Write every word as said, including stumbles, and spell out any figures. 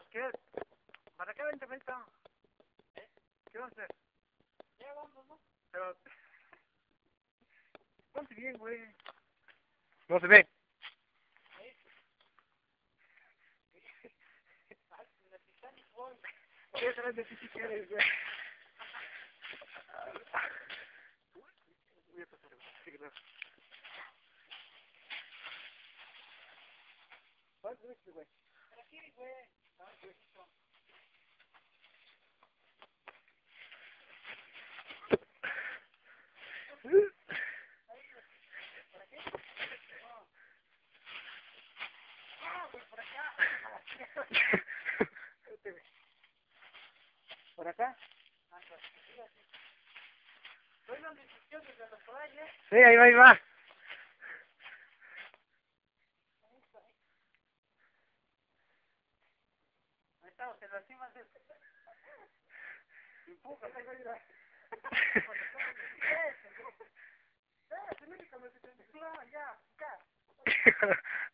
¿Qué? ¿Para qué vente, vente? ¿Eh? ¿Qué vas a hacer? Ya vamos, ¿no? Pero... Ponte bien, güey. No se ve. ¿Qué traes de ti si quieres, güey? Voy a pasar, güey. Sí, claro. ¿Cuál es, güey? Aquí, güey. Ah, güey. ¿Por acá? Estoy dando instrucciones de los rayos. Sí, ahí va, ahí va. Ahí estamos en la cima de... Empuja, ahí va, ahí va. ¡Eh! ¡Eh! ¡Se me dice que me dice! ¡No, ya! ¡Ya!